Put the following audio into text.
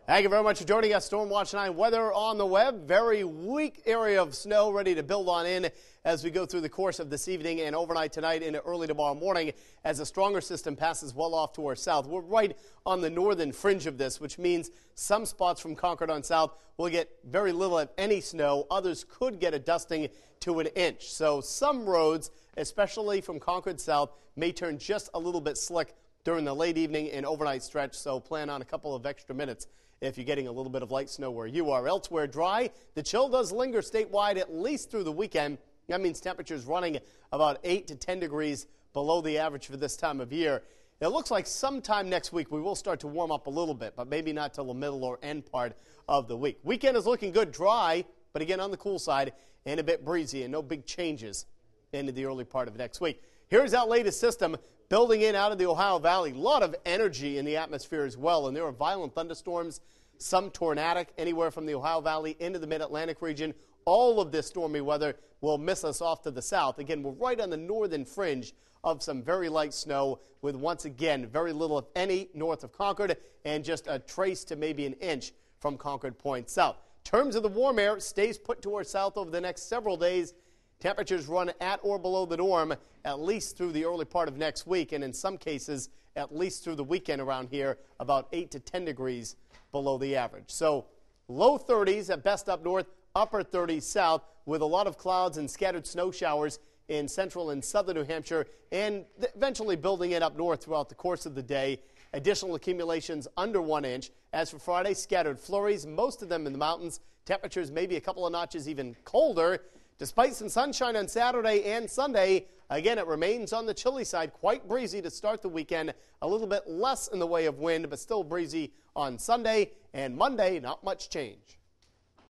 Thank you very much for joining us. Storm Watch 9 weather on the web. Very weak area of snow ready to build on in as we go through the course of this evening and overnight tonight into early tomorrow morning as a stronger system passes well off to our south. We're right on the northern fringe of this, which means some spots from Concord on south will get very little of any snow. Others could get a dusting to an inch. So some roads, especially from Concord south, may turn just a little bit slick during the late evening and overnight stretch. So plan on a couple of extra minutes if you're getting a little bit of light snow where you are. Elsewhere, dry. The chill does linger statewide at least through the weekend. That means temperatures running about 8 to 10 degrees below the average for this time of year. It looks like sometime next week we will start to warm up a little bit, but maybe not till the middle or end part of the week. Weekend is looking good, dry, but again on the cool side and a bit breezy, and no big changes into the early part of next week. Here's our latest system building in out of the Ohio Valley. A lot of energy in the atmosphere as well, and there are violent thunderstorms, some tornadic, anywhere from the Ohio Valley into the mid-Atlantic region. All of this stormy weather will miss us off to the south. Again, we're right on the northern fringe of some very light snow with, once again, very little, if any, north of Concord and just a trace to maybe an inch from Concord Point south. In terms of the warm air, it stays put to our south over the next several days. Temperatures run at or below the norm at least through the early part of next week, and in some cases at least through the weekend around here, about 8 to 10 degrees below the average. So low 30s at best up north, upper 30s south, with a lot of clouds and scattered snow showers in central and southern New Hampshire, and eventually building in up north throughout the course of the day. Additional accumulations under 1 inch. As for Friday, scattered flurries, most of them in the mountains. Temperatures maybe a couple of notches even colder. Despite some sunshine on Saturday and Sunday, again, it remains on the chilly side, quite breezy to start the weekend. A little bit less in the way of wind, but still breezy on Sunday, and Monday, not much change.